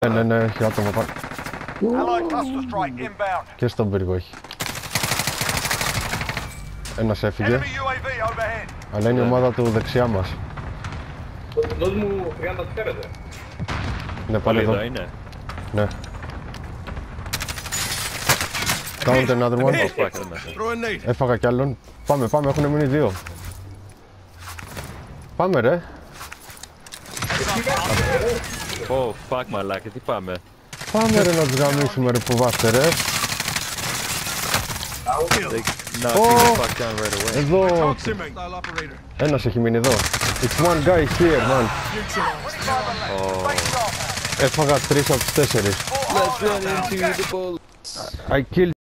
Ναι, έχει άτομο πάνω. Και στον πύργο έχει. Ένας έφυγε. Αλλά είναι η ομάδα του δεξιά μας. Δώσ' μου 30 τυχαίρετε. Ναι, πάλι εδώ. Είναι. Ναι. Count another one. Έφαγα κι άλλον. Πάμε, έχουν μείνει δύο. Πάμε ρε. Oh, fuck μαλάκα, τι πάμε. Πάμε ρε να τους γαμίσουμε ρε, φοβάστε ρε. Εδώ. Ένας έχει μείνει εδώ. It's one guy here, man. Έφαγα 3 από τους 4. I killed